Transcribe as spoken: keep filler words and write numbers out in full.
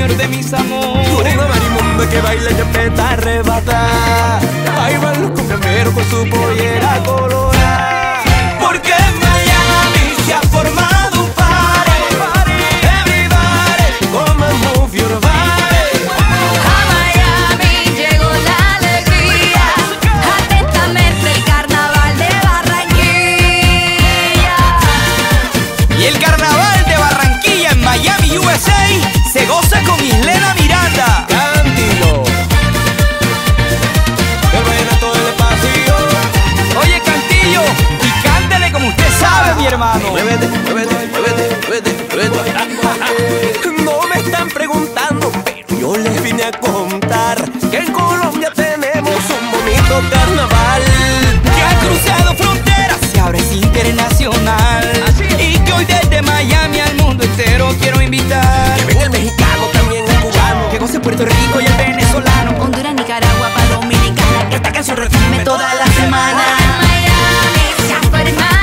señor de mis amores. Una marimonda que baila y empieza a arrebatar. Ahí van los cumbiamberos con su pollera colorada. Porque en Miami se ha formado un party. Everybody, come and move your body. A Miami llegó la alegría. Atentamente el carnaval de Barranquilla. Y el carnaval de Barranquilla en Miami, U S A, se goza con Islena Miranda. Cantilo, el vallenato del pasillo. Oye, Cantillo, y cántele como usted sabe, mi hermano. Muévete, muévete, muévete, muévete, muévete. No me están preguntando, pero yo les vine a contar que en Colombia tenemos un bonito carnaval. Que ha cruzado fronteras, se abre es internacional. Y que hoy desde Miami al mundo entero quiero invitar. Que venga el mexicano, también el cubano. Que goce Puerto Rico y el venezolano. Honduras, Nicaragua, pa' Dominicana. Esta canción resume toda la semana. A Miami se ha formado